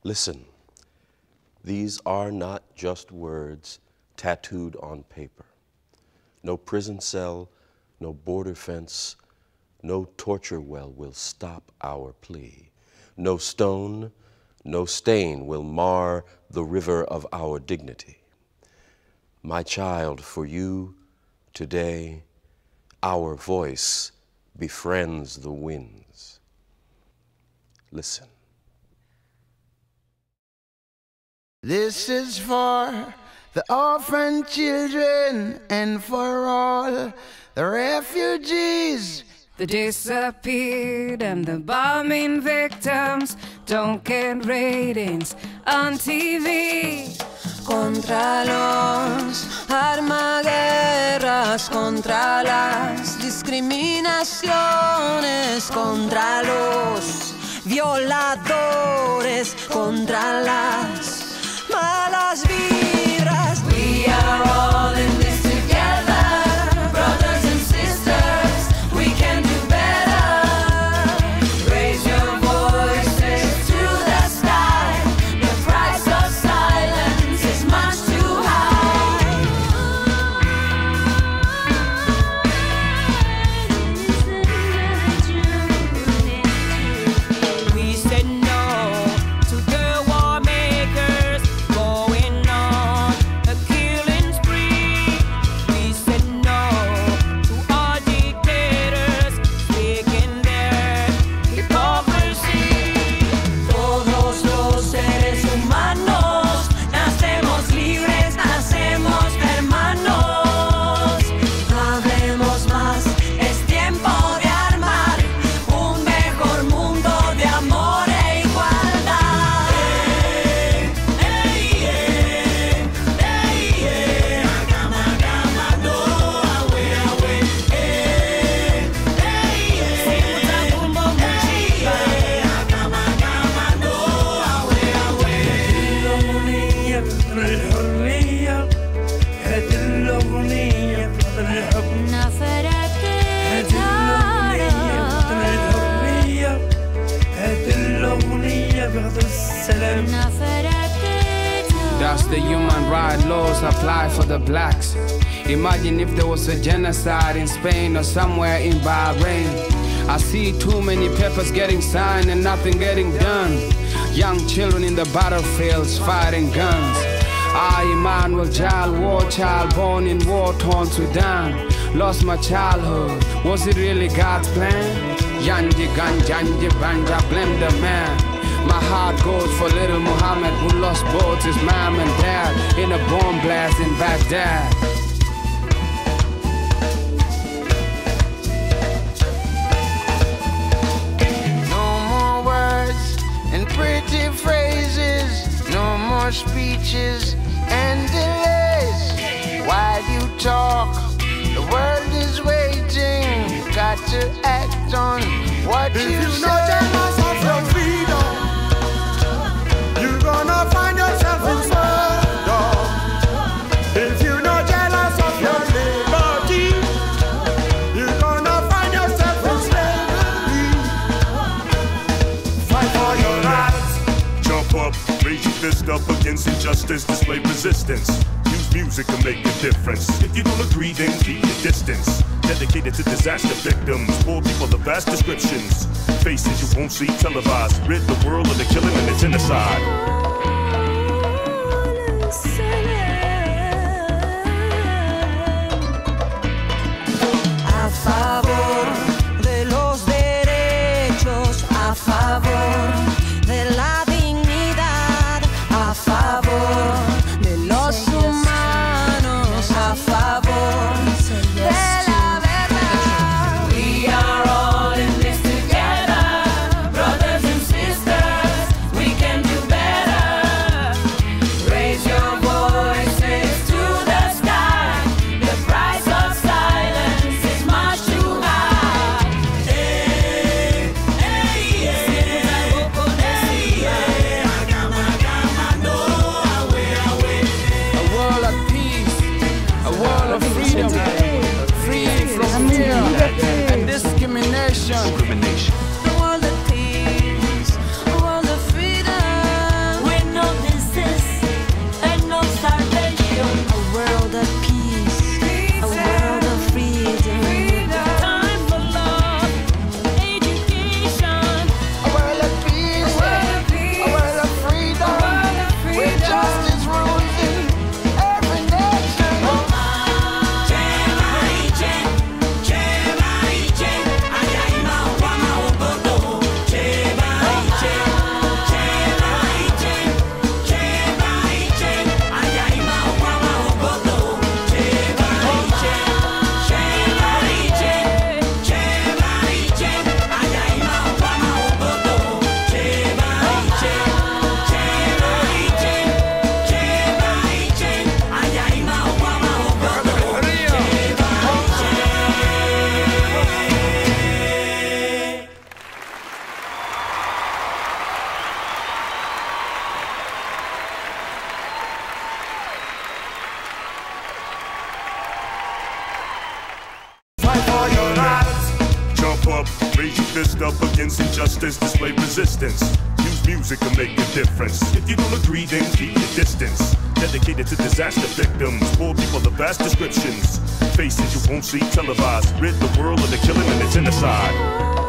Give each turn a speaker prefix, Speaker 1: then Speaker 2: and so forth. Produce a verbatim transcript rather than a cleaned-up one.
Speaker 1: Listen, these are not just words tattooed on paper. No prison cell, no border fence, no torture well will stop our plea. No stone, no stain will mar the river of our dignity. My child, for you today, our voice befriends the winds. Listen.
Speaker 2: This is for the orphan children and for all the refugees,
Speaker 3: the disappeared and the bombing victims don't get ratings on T V.
Speaker 4: Contra los armaguerras, contra las discriminaciones, contra los violadores, contra las malas vibras. We are all in this together, brothers and sisters, we can do better. Raise your voices to the sky, the price of silence is much too high. We said no to the war makers going on a killing spree. We said no to our dictators speaking their hypocrisy. Todos los seres humanos nacemos libres, nacemos hermanos. Hablemos más, es tiempo de armar un mejor mundo de amor e igualdad.
Speaker 5: That's the human rights laws apply for the blacks. Imagine if there was a genocide in Spain or somewhere in Bahrain. I see too many papers getting signed and nothing getting done. Young children in the battlefields fighting guns. I, Emmanuel Child, war child, born in war-torn Sudan. Lost my childhood, was it really God's plan? Yanji Ganjanji Banja, blame the man. My heart goes for little Muhammad who lost both his mom and dad in a bomb blast in Baghdad.
Speaker 2: no more words and pretty phrases, no more speeches and delays. While you talk, the world is waiting. You got to act on what
Speaker 6: If
Speaker 2: you
Speaker 6: you
Speaker 2: say.
Speaker 6: know jealous of your freedom, you're gonna find yourself in murder. If you know jealous of your liberty, you're gonna find yourself in slavery. Fight for your rights.
Speaker 7: Jump up, raise your fist up against injustice, display resistance. Use music to make a difference. If you don't agree, then keep your distance. Dedicated to disaster victims, poor people of vast descriptions. Faces you won't see televised. Rid the world of the killing and the genocide.
Speaker 4: A favor de los derechos, a favor de la dignidad, a favor de los humanos, a favor de la verdad. We are all in this together, brothers and sisters, we can do better. Raise your voices to the sky, the price of silence is much too high. Hey, hey, yeah, hey, yeah.
Speaker 5: A world of peace, a world of freedom, free from fear and discrimination.
Speaker 4: A world of peace, a world of freedom,
Speaker 7: Raise your fist up against injustice, display resistance. Use music to make a difference. If you don't agree, then keep your distance. Dedicated to disaster victims, poor people of vast descriptions. Faces you won't see televised. Rid the world of the killing and the genocide.